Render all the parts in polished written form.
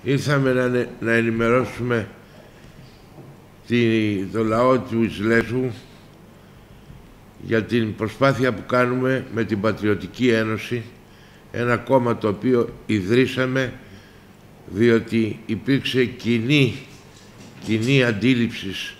Ήρθαμε να ενημερώσουμε το λαό του Ισλέσου για την προσπάθεια που κάνουμε με την Πατριωτική Ένωση, ένα κόμμα το οποίο ιδρύσαμε διότι υπήρξε κοινή αντίληψη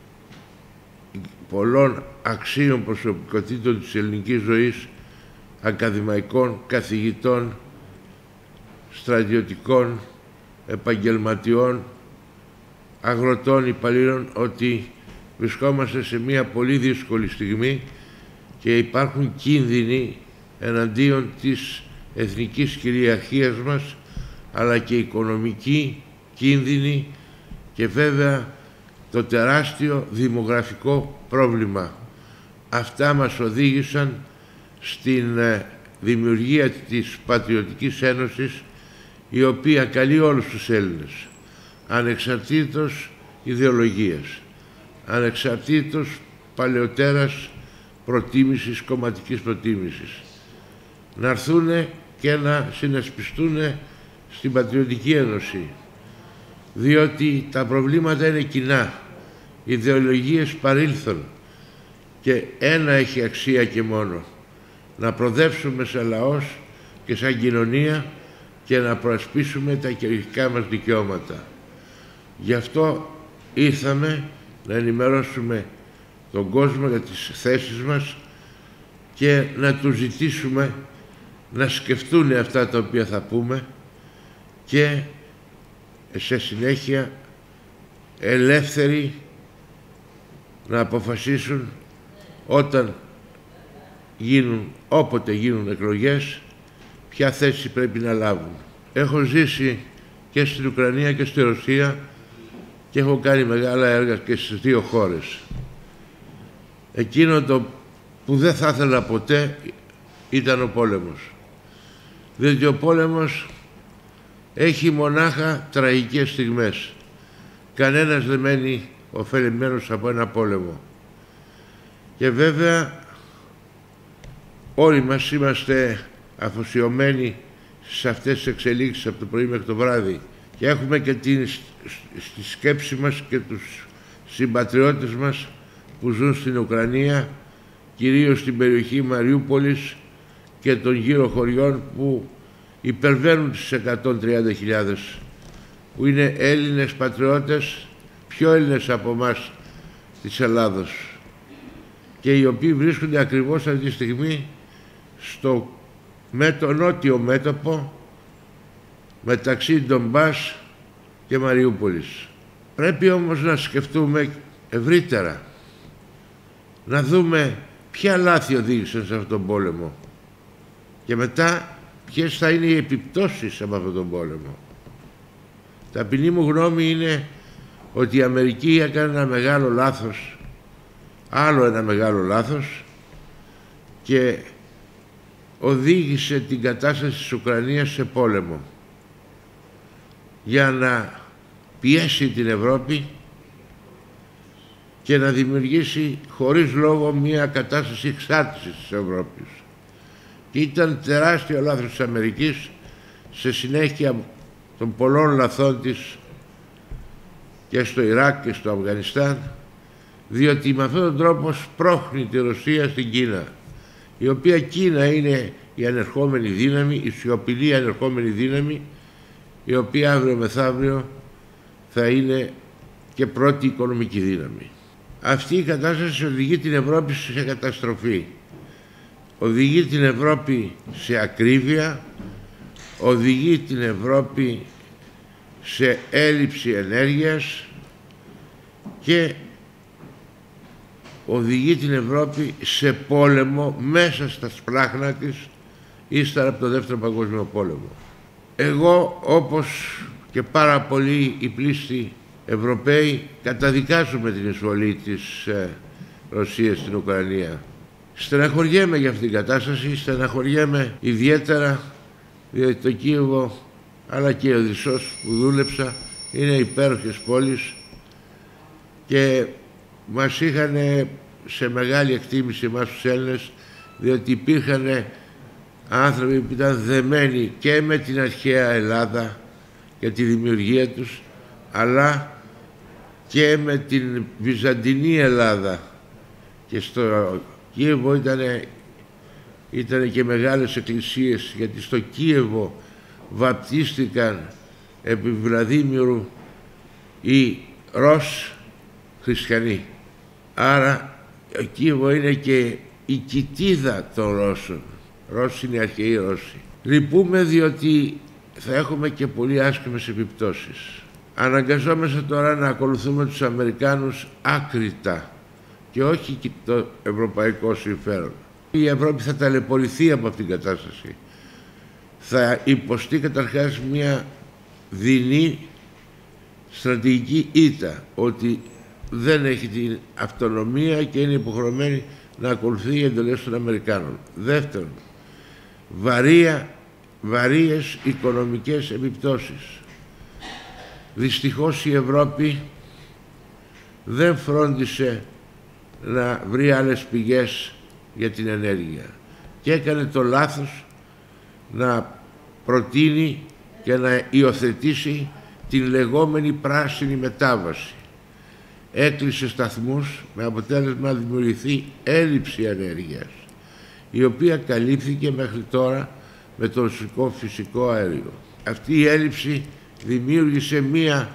πολλών αξίων προσωπικότητων της ελληνικής ζωής, ακαδημαϊκών, καθηγητών, στρατιωτικών, επαγγελματιών, αγροτών, υπαλλήλων, ότι βρισκόμαστε σε μια πολύ δύσκολη στιγμή και υπάρχουν κίνδυνοι εναντίον της εθνικής κυριαρχίας μας, αλλά και οικονομική κίνδυνη και βέβαια το τεράστιο δημογραφικό πρόβλημα. Αυτά μας οδήγησαν στην δημιουργία της Πατριωτικής Ένωσης, η οποία καλεί όλους τους Έλληνες, ανεξαρτήτως ιδεολογίας, ανεξαρτήτως παλαιότερας προτίμησης, κομματικής προτίμησης, να έρθουν και να συνασπιστούν στην Πατριωτική Ένωση, διότι τα προβλήματα είναι κοινά, ιδεολογίες παρήλθον και ένα έχει αξία και μόνο, να προδεύσουμε σαν λαός και σαν κοινωνία και να προασπίσουμε τα κυριαρχικά μας δικαιώματα. Γι' αυτό ήρθαμε να ενημερώσουμε τον κόσμο για τις θέσεις μας και να τους ζητήσουμε να σκεφτούν αυτά τα οποία θα πούμε και σε συνέχεια ελεύθεροι να αποφασίσουν όποτε γίνουν εκλογές, ποια θέση πρέπει να λάβουν. Έχω ζήσει και στην Ουκρανία και στη Ρωσία και έχω κάνει μεγάλα έργα και στις δύο χώρες. Εκείνο το που δεν θα ήθελα ποτέ ήταν ο πόλεμος. Διότι ο πόλεμος έχει μονάχα τραγικές στιγμές. Κανένας δεν μένει ωφελημένος από ένα πόλεμο. Και βέβαια όλοι μας είμαστε αφοσιωμένοι σε αυτές τις εξελίξεις από το πρωί μέχρι το βράδυ και έχουμε και στη σκέψη μας και τους συμπατριώτες μας που ζουν στην Ουκρανία, κυρίως στην περιοχή Μαριούπολης και των γύρω χωριών που υπερβαίνουν τις 130.000, που είναι Έλληνες πατριώτες, πιο Έλληνες από εμάς της Ελλάδος, και οι οποίοι βρίσκονται ακριβώς αυτή τη στιγμή στο νότιο μέτωπο μεταξύ Ντομπάς και Μαριούπολης. Πρέπει όμως να σκεφτούμε ευρύτερα, να δούμε ποια λάθη οδήγησαν σε αυτόν τον πόλεμο και μετά ποιες θα είναι οι επιπτώσεις από αυτόν τον πόλεμο. Ταπεινή μου γνώμη είναι ότι η Αμερική έκανε ένα μεγάλο λάθος, άλλο ένα μεγάλο λάθος, και οδήγησε την κατάσταση της Ουκρανίας σε πόλεμο για να πιέσει την Ευρώπη και να δημιουργήσει χωρίς λόγο μια κατάσταση εξάρτησης της Ευρώπης. Και ήταν τεράστιο λάθος της Αμερικής, σε συνέχεια των πολλών λαθών της και στο Ιράκ και στο Αφγανιστάν, διότι με αυτόν τον τρόπο σπρώχνει τη Ρωσία στην Κίνα, η οποία Κίνα είναι η ανερχόμενη δύναμη, η σιωπηλή ανερχόμενη δύναμη, η οποία αύριο μεθαύριο θα είναι και πρώτη οικονομική δύναμη. Αυτή η κατάσταση οδηγεί την Ευρώπη σε καταστροφή. Οδηγεί την Ευρώπη σε ακρίβεια, οδηγεί την Ευρώπη σε έλλειψη ενέργειας και οδηγεί την Ευρώπη σε πόλεμο μέσα στα σπλάχνα της ύστερα από το Δεύτερο Παγκόσμιο Πόλεμο. Εγώ, όπως και πάρα πολλοί οι πλήστοι Ευρωπαίοι, καταδικάζουμε την εισβολή της Ρωσίας στην Ουκρανία. Στεναχωριέμαι για αυτήν την κατάσταση, στεναχωριέμαι ιδιαίτερα διότι το Κίεβο αλλά και ο Οδυσσός που δούλεψα είναι υπέροχες πόλεις και μας είχαν σε μεγάλη εκτίμηση εμάς τους Έλληνες, διότι υπήρχαν άνθρωποι που ήταν δεμένοι και με την αρχαία Ελλάδα για τη δημιουργία τους, αλλά και με την Βυζαντινή Ελλάδα. Και στο Κίεβο ήταν και μεγάλες εκκλησίες, γιατί στο Κίεβο βαπτίστηκαν επί Βλαδίμηρου οι Ρώσοι χριστιανοί. Άρα ο Κίεβο είναι και η κοιτίδα των Ρώσων. Ρώσοι είναι οι αρχαίοι Ρώσοι. Λυπούμε διότι θα έχουμε και πολύ άσχημες επιπτώσεις. Αναγκαζόμαστε τώρα να ακολουθούμε τους Αμερικάνους άκρητα και όχι και το ευρωπαϊκό συμφέρον. Η Ευρώπη θα ταλαιπωρηθεί από αυτήν την κατάσταση. Θα υποστεί καταρχάς μια δεινή στρατηγική ήττα, ότι δεν έχει την αυτονομία και είναι υποχρεωμένη να ακολουθεί οι εντολές των Αμερικάνων. Δεύτερον, βαρύες οικονομικές επιπτώσεις. Δυστυχώς η Ευρώπη δεν φρόντισε να βρει άλλες πηγές για την ενέργεια και έκανε το λάθος να προτείνει και να υιοθετήσει την λεγόμενη πράσινη μετάβαση. Έκλεισε σταθμούς με αποτέλεσμα να δημιουργηθεί έλλειψη ενέργειας, η οποία καλύφθηκε μέχρι τώρα με το ρωσικό φυσικό αέριο. Αυτή η έλλειψη δημιούργησε μία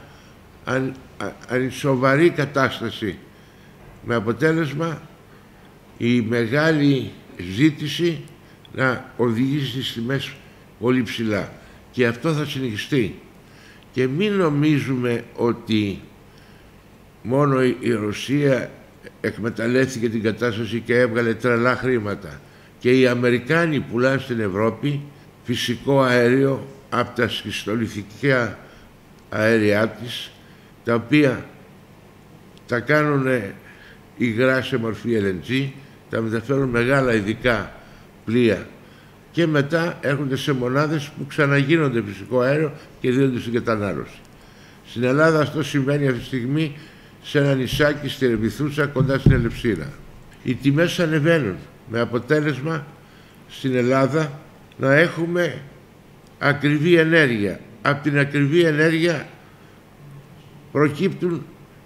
ανισοβαρή κατάσταση, με αποτέλεσμα η μεγάλη ζήτηση να οδηγήσει στις τιμές πολύ ψηλά. Και αυτό θα συνεχιστεί. Και μην νομίζουμε ότι μόνο η Ρωσία εκμεταλλεύτηκε την κατάσταση και έβγαλε τρελά χρήματα. Και οι Αμερικάνοι πουλάνε στην Ευρώπη φυσικό αέριο από τα σχιστολιθικά αέρια της, τα οποία τα κάνουν υγρά σε μορφή LNG, τα μεταφέρουν μεγάλα ειδικά πλοία και μετά έρχονται σε μονάδες που ξαναγίνονται φυσικό αέριο και δίνονται στην κατανάλωση. Στην Ελλάδα αυτό συμβαίνει αυτή τη στιγμή σε ένα νησάκι στη Ρεβιθούσα κοντά στην Ελευσίνα. Οι τιμές ανεβαίνουν με αποτέλεσμα στην Ελλάδα να έχουμε ακριβή ενέργεια. Από την ακριβή ενέργεια προκύπτουν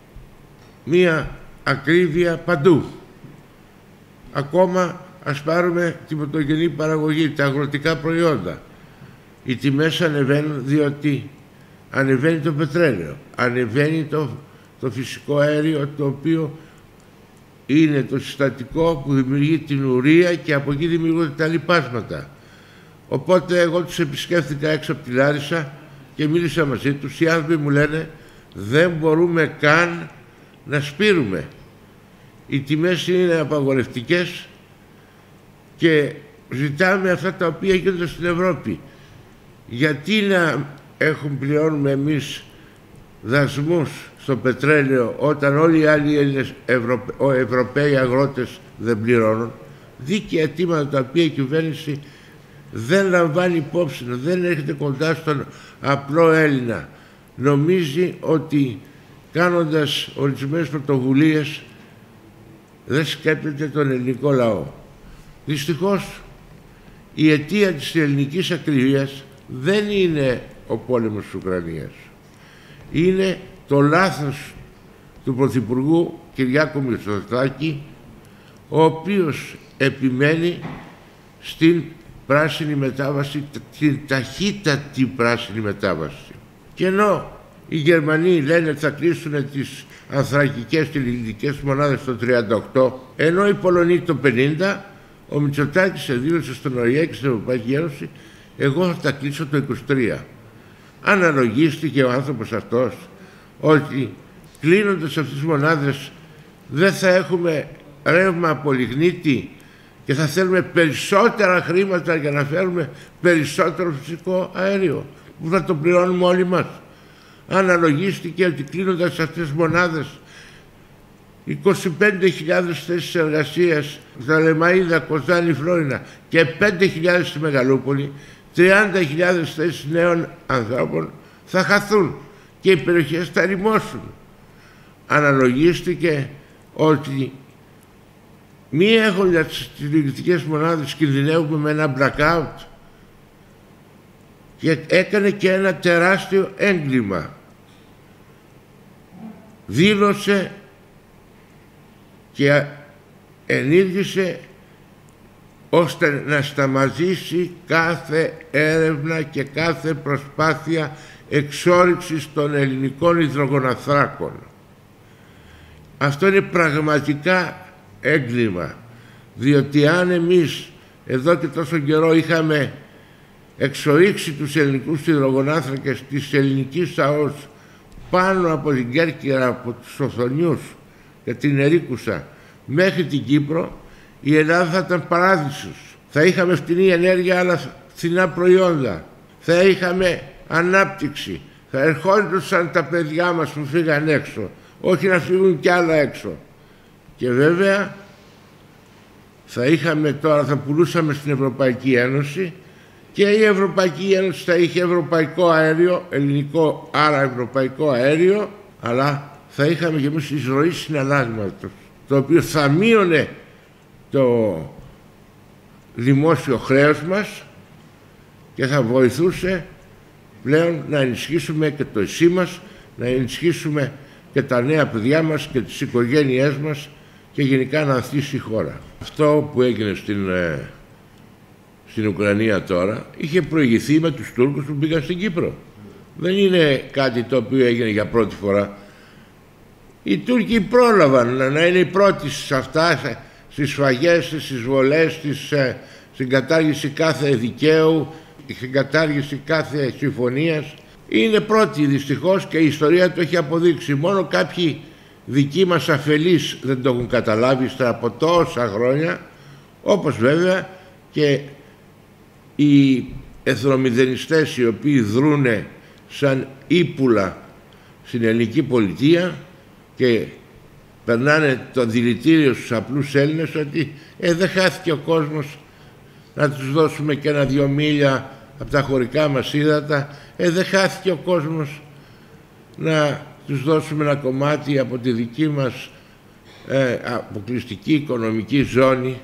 μία ακρίβεια παντού. Ακόμα ας πάρουμε την πρωτογενή παραγωγή, τα αγροτικά προϊόντα. Οι τιμές ανεβαίνουν διότι ανεβαίνει το πετρέλαιο, ανεβαίνει το φυσικό αέριο, το οποίο είναι το συστατικό που δημιουργεί την ουρία και από εκεί δημιουργούνται τα λιπάσματα. Οπότε εγώ τους επισκέφθηκα έξω από τη Λάρισα και μίλησα μαζί τους. Οι άνθρωποι μου λένε δεν μπορούμε καν να σπείρουμε. Οι τιμές είναι απαγορευτικές και ζητάμε αυτά τα οποία γίνονται στην Ευρώπη. Γιατί να πληρώνουμε εμείς δασμούς στο πετρέλαιο όταν όλοι οι άλλοι Έλληνες Ευρωπαίοι αγρότες δεν πληρώνουν? Δίκαια αιτήματα τα οποία η κυβέρνηση δεν λαμβάνει υπόψη, δεν έρχεται κοντά στον απλό Έλληνα. Νομίζει ότι κάνοντας ορισμένες πρωτοβουλίες δεν σκέπτεται τον ελληνικό λαό. Δυστυχώς η αιτία της ελληνικής ακρίβειας δεν είναι ο πόλεμος της Ουκρανίας. Είναι το λάθος του Πρωθυπουργού Κυριάκου Μητσοτάκη, ο οποίος επιμένει στην πράσινη μετάβαση, την ταχύτατη πράσινη μετάβαση. Και ενώ οι Γερμανοί λένε ότι θα κλείσουν τις ανθρακικές και λιθικές μονάδες το 38, ενώ οι Πολωνοί το 50, ο Μητσοτάκης δήλωσε στον ΟΗΕ και στην Ευρωπαϊκή Ένωση εγώ θα τα κλείσω το 23. Αναλογίστηκε ο άνθρωπος αυτός ότι κλείνοντας αυτές τις μονάδες δεν θα έχουμε ρεύμα από λιγνίτη και θα θέλουμε περισσότερα χρήματα για να φέρουμε περισσότερο φυσικό αέριο που θα το πληρώνουμε όλοι μας? Αναλογίστηκε ότι κλείνοντας αυτές τις μονάδες 25.000 θέσεις εργασίας στα Λεμαΐδα, Κοζάνη, Φλόρινα και 5.000 στη Μεγαλούπολη, 30.000 θέσεις νέων ανθρώπων θα χαθούν και οι περιοχές θα ρημώσουν. Αναλογίστηκε ότι μη έχοντας τις λειτουργικές μονάδες κινδυνεύουμε με ένα blackout. και έκανε και ένα τεράστιο έγκλημα. Δήλωσε και ενήργησε ώστε να σταματήσει κάθε έρευνα και κάθε προσπάθεια εξόρυξης των ελληνικών υδρογοναθράκων. Αυτό είναι πραγματικά έγκλημα, διότι αν εμείς εδώ και τόσο καιρό είχαμε εξορίξει τους ελληνικούς υδρογονάθρακες της ελληνικής ΑΟΣ πάνω από την Κέρκυρα, από τους Οθονιούς και την Ερίκουσα μέχρι την Κύπρο, η Ελλάδα θα ήταν παράδεισος. Θα είχαμε φτηνή ενέργεια, αλλά φθηνά προϊόντα. Θα είχαμε ανάπτυξη. Θα ερχόντουσαν τα παιδιά μας που φύγαν έξω, όχι να φύγουν κι άλλα έξω. Και βέβαια θα πουλούσαμε στην Ευρωπαϊκή Ένωση και η Ευρωπαϊκή Ένωση θα είχε ευρωπαϊκό αέριο, ελληνικό άρα ευρωπαϊκό αέριο, αλλά θα είχαμε και εμείς εισρωή συναλλάγματος, το οποίο θα μείωνε το δημόσιο χρέος μας και θα βοηθούσε πλέον να ενισχύσουμε και το εσύ μας, να ενισχύσουμε και τα νέα παιδιά μας και τις οικογένειές μας και γενικά να ανθίσει η χώρα. Αυτό που έγινε στην Ουκρανία τώρα είχε προηγηθεί με τους Τούρκους που μπήκαν στην Κύπρο. Δεν είναι κάτι το οποίο έγινε για πρώτη φορά. Οι Τούρκοι πρόλαβαν να είναι οι πρώτοι σε αυτά, στις σφαγές, στις εισβολές, στην κατάργηση κάθε δικαίου, στην κατάργηση κάθε συμφωνίας. Είναι πρώτοι δυστυχώς και η ιστορία το έχει αποδείξει. Μόνο κάποιοι δικοί μας αφελείς δεν το έχουν καταλάβει από τόσα χρόνια, όπως βέβαια και οι εθνομηδενιστές οι οποίοι δρούνε σαν ύπουλα στην ελληνική πολιτεία και περνάνε το δηλητήριο στους απλούς Έλληνες ότι δεν χάθηκε ο κόσμος, να τους δώσουμε και 1-2 μίλια από τα χωρικά μας ύδατα, δεν χάθηκε ο κόσμος να τους δώσουμε ένα κομμάτι από τη δική μας αποκλειστική οικονομική ζώνη.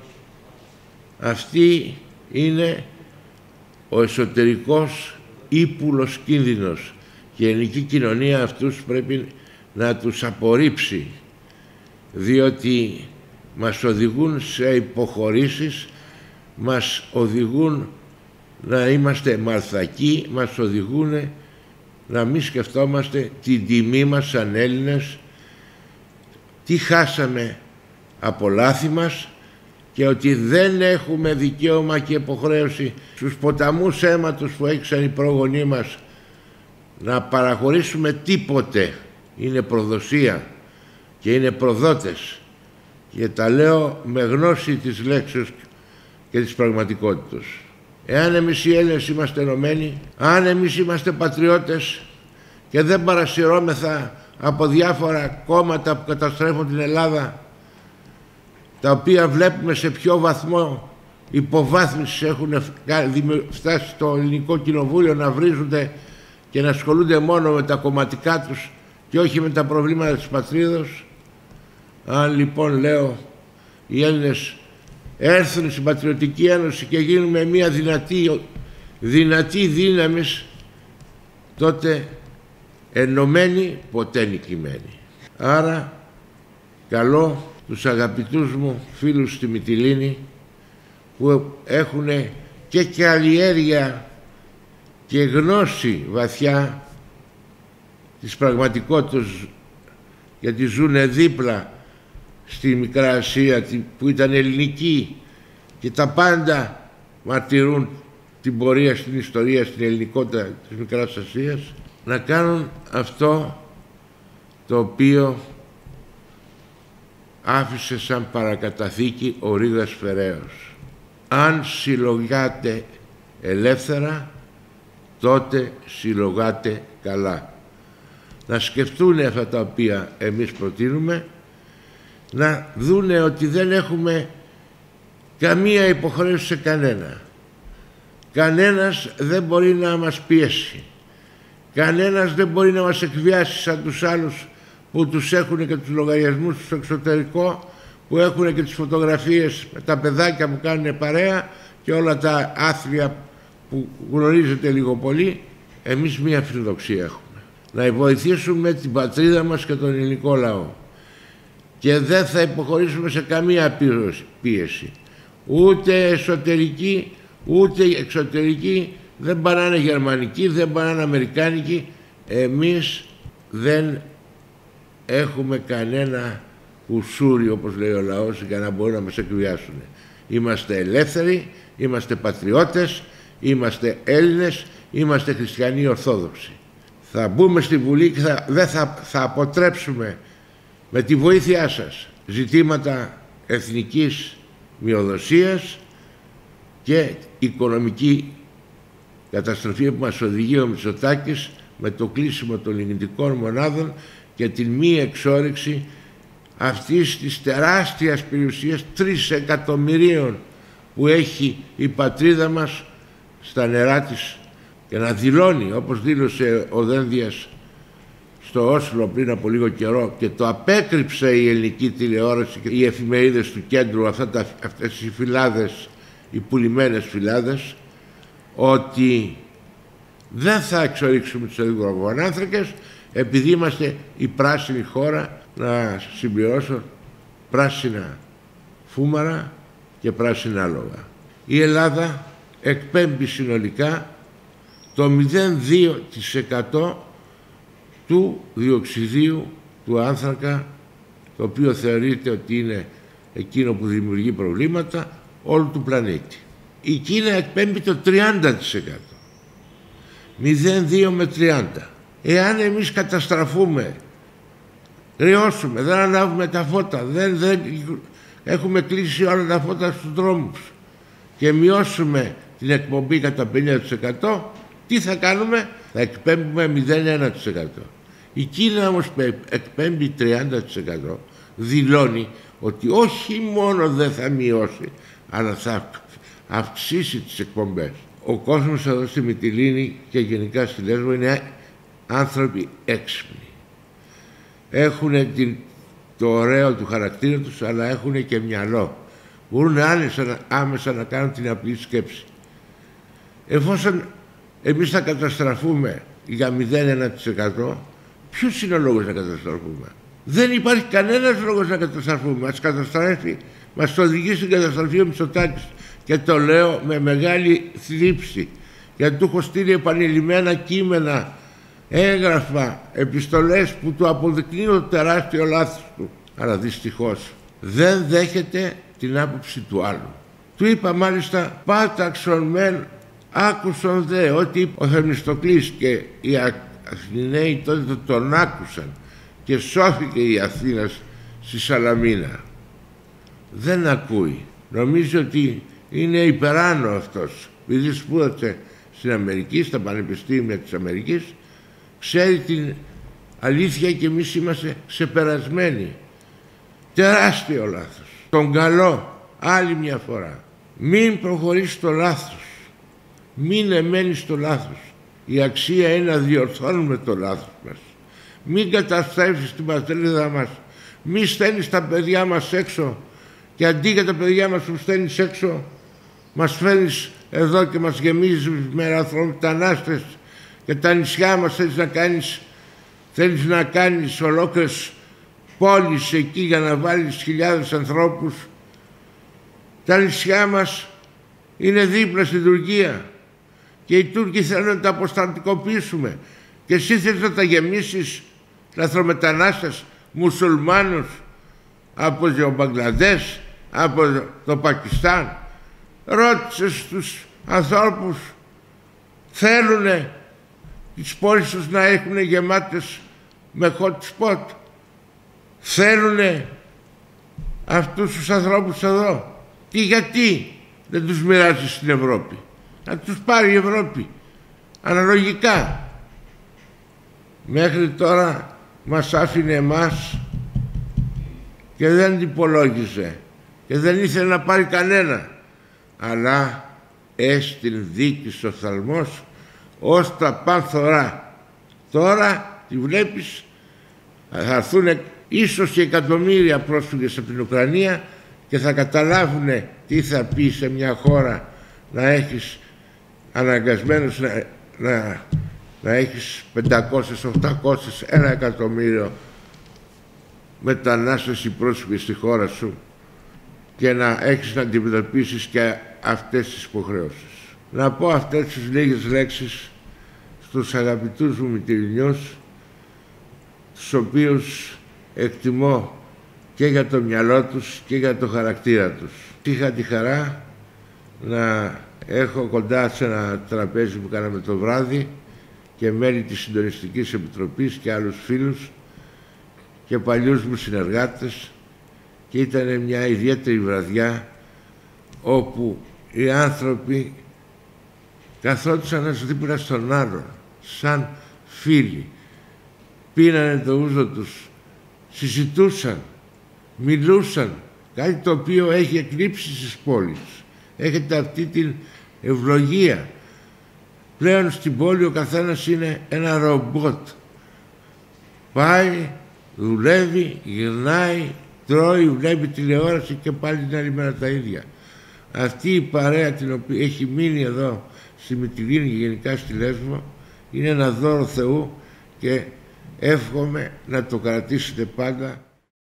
Αυτή είναι ο εσωτερικός ύπουλος κίνδυνος και η ελληνική κοινωνία αυτούς πρέπει να τους απορρίψει, διότι μας οδηγούν σε υποχωρήσεις, μας οδηγούν να είμαστε μαρθακοί, μας οδηγούν να μην σκεφτόμαστε την τιμή μας σαν Έλληνες, τι χάσαμε από λάθη μας και ότι δεν έχουμε δικαίωμα και υποχρέωση στους ποταμούς αίματος που έξαν οι πρόγονοί μας να παραχωρήσουμε τίποτε. Είναι προδοσία και είναι προδότες και τα λέω με γνώση της λέξης και της πραγματικότητας. Εάν εμείς οι Έλληνες είμαστε ενωμένοι, αν εμείς είμαστε πατριώτες και δεν παρασυρώμεθα από διάφορα κόμματα που καταστρέφουν την Ελλάδα, τα οποία βλέπουμε σε ποιο βαθμό υποβάθμισης έχουν φτάσει στο ελληνικό κοινοβούλιο, να βρίζονται και να ασχολούνται μόνο με τα κομματικά τους και όχι με τα προβλήματα της πατρίδος. Αν λοιπόν λέω οι Έλληνες έρθουν στην Πατριωτική Ένωση και γίνουμε μια δυνατή δύναμη, τότε ενωμένοι ποτέ νικημένοι. Άρα καλώ τους αγαπητούς μου φίλους στη Μυτιλήνη που έχουν και καλλιέργεια και γνώση βαθιά της πραγματικότητας, γιατί ζουν δίπλα στη Μικρά Ασία που ήταν ελληνική και τα πάντα μαρτυρούν την πορεία στην ιστορία, στην ελληνικότητα της Μικράς Ασίας, να κάνουν αυτό το οποίο άφησε σαν παρακαταθήκη ο Ρήγας Φεραίος. Αν συλλογάτε ελεύθερα, τότε συλλογάτε καλά. Να σκεφτούν αυτά τα οποία εμείς προτείνουμε, να δούνε ότι δεν έχουμε καμία υποχρέωση σε κανένα. Κανένας δεν μπορεί να μας πιέσει. Κανένας δεν μπορεί να μας εκβιάσει σαν τους άλλους που τους έχουν και τους λογαριασμούς στο εξωτερικό, που έχουν και τις φωτογραφίες με τα παιδάκια που κάνουν παρέα και όλα τα άθλια που γνωρίζετε λίγο πολύ, εμείς μία φιλοδοξία έχουμε. Να βοηθήσουμε την πατρίδα μας και τον ελληνικό λαό. Και δεν θα υποχωρήσουμε σε καμία πίεση. Ούτε εσωτερική, ούτε εξωτερική. Δεν πάνε να είναι γερμανική, δεν πάνε να είναι αμερικάνικη. Εμείς δεν έχουμε κανένα ουσούρι, όπως λέει ο λαός, για να μπορούν να μας εκβιάσουν. Είμαστε ελεύθεροι, είμαστε πατριώτες, είμαστε Έλληνες, είμαστε χριστιανοί Ορθόδοξοι. Θα μπούμε στη Βουλή και θα αποτρέψουμε με τη βοήθειά σας ζητήματα εθνικής μειοδοσίας και οικονομική καταστροφή που μας οδηγεί ο Μητσοτάκης με το κλείσιμο των λιγνητικών μονάδων και την μη εξόρυξη αυτής της τεράστιας περιουσίας 3 εκατομμυρίων που έχει η πατρίδα μας στα νερά της, και να δηλώνει, όπως δήλωσε ο Δένδιας στο Όσλο πριν από λίγο καιρό, και το απέκρυψε η ελληνική τηλεόραση και οι εφημερίδες του κέντρου, αυτές οι φυλάδες, οι πουλημένες φυλάδες, ότι δεν θα εξορίξουμε τους υδρογονάνθρακες επειδή είμαστε η πράσινη χώρα, να συμπληρώσω, πράσινα φούμαρα και πράσινα άλογα. Η Ελλάδα εκπέμπει συνολικά το 0,2% του διοξιδίου του άνθρακα, το οποίο θεωρείται ότι είναι εκείνο που δημιουργεί προβλήματα όλου του πλανήτη. Η Κίνα εκπέμπει το 30%. 0,2 με 30. Εάν εμείς καταστραφούμε, ριώσουμε, δεν ανάβουμε τα φώτα, έχουμε κλείσει όλα τα φώτα στους δρόμους και μειώσουμε την εκπομπή κατά 50%, τι θα κάνουμε? Θα εκπέμπουμε 0,1%. Η Κίνα όμως εκπέμπει 30%. Δηλώνει ότι όχι μόνο δεν θα μειώσει, αλλά θα αυξήσει τις εκπομπές. Ο κόσμος εδώ στη Μυτιλήνη και γενικά στη Λέσβο είναι άνθρωποι έξυπνοι. Έχουν το ωραίο του χαρακτήρα τους, αλλά έχουν και μυαλό. Μπορούν άμεσα να κάνουν την απλή σκέψη. Εφόσον εμείς θα καταστραφούμε για 0,1%, ποιος είναι ο λόγος να καταστραφούμε? Δεν υπάρχει κανένας λόγος να καταστραφούμε. Μας το οδηγεί στην καταστροφή ο Μητσοτάκης. Και το λέω με μεγάλη θλίψη, γιατί του έχω στείλει επανειλημμένα κείμενα, έγγραφα, επιστολές που του αποδεικνύουν το τεράστιο λάθος του. Αλλά δυστυχώς δεν δέχεται την άποψη του άλλου. Του είπα μάλιστα, πάταξον μεν άκουσον δε, ότι ο Θεμιστοκλής και οι Αθηναίοι τότε τον άκουσαν και σώθηκε η Αθήνα στη Σαλαμίνα. Δεν ακούει. Νομίζει ότι είναι υπεράνω αυτός. Επειδή σπούδασε στην Αμερική, στα πανεπιστήμια της Αμερικής, ξέρει την αλήθεια και εμείς είμαστε ξεπερασμένοι. Τεράστιο λάθος. Τον καλό άλλη μια φορά. Μην προχωρήσει στο λάθος. Μην εμένει στο λάθος. Η αξία είναι να διορθώνουμε το λάθος μας. Μην καταστρέφεις την πατρίδα μας. Μην στέλνεις τα παιδιά μας έξω και αντί για τα παιδιά μας που στέλνεις έξω, μας φέρνεις εδώ και μας γεμίζεις με λαθρομετανάστες και τα νησιά μας θέλεις να κάνεις ολόκληρες πόλεις εκεί για να βάλεις χιλιάδες ανθρώπους. Τα νησιά μας είναι δίπλα στην Τουρκία και οι Τούρκοι θέλουν να τα αποστρατικοποιήσουμε και εσύ θέλεις να τα γεμίσεις λαθρομετανάστες μουσουλμάνους από το Μπαγκλαντές, από το Πακιστάν. Ρώτησε στους ανθρώπους, θέλουνε τις πόλεις τους να έχουν γεμάτες με hot spot? Θέλουνε αυτούς τους ανθρώπους εδώ? Γιατί δεν τους μοιράζει στην Ευρώπη? Να τους πάρει η Ευρώπη αναλογικά. Μέχρι τώρα μας άφηνε εμάς και δεν υπολόγιζε και δεν ήθελε να πάρει κανένα, αλλά έστειλ δίκης ο θαλμός ως τα πάνθωρά. Τώρα τη βλέπεις, θα έρθουν ίσως και εκατομμύρια πρόσφυγες από την Ουκρανία και θα καταλάβουν τι θα πει σε μια χώρα να έχεις αναγκασμένος να έχεις 500, 800, 1 εκατομμύριο μετανάστες ή πρόσφυγες στη χώρα σου και να έχεις να αντιμετωπίσεις και αυτές τις υποχρεώσεις. Να πω αυτές τις λίγες λέξεις στους αγαπητούς μου μητυρινιούς, τους οποίους εκτιμώ και για το μυαλό τους και για το χαρακτήρα τους. Είχα τη χαρά να έχω κοντά σε ένα τραπέζι που κάναμε το βράδυ και μέλη της Συντονιστικής Επιτροπής και άλλους φίλους και παλιούς μου συνεργάτες, και ήταν μια ιδιαίτερη βραδιά όπου οι άνθρωποι καθόντουσαν ένας δίπλα στον άλλον σαν φίλοι, πίνανε το ούζο τους, συζητούσαν, μιλούσαν, κάτι το οποίο έχει εκλείψει στις πόλεις. Έχετε αυτή την ευλογία. Πλέον στην πόλη ο καθένας είναι ένα ρομπότ. Πάει, δουλεύει, γυρνάει, τρώει, βλέπει τηλεόραση και πάλι την άλλη μέρα τα ίδια. Αυτή η παρέα την οποία έχει μείνει εδώ στη Μυτιλήνη και γενικά στη Λέσβο είναι ένα δώρο Θεού και εύχομαι να το κρατήσετε πάντα.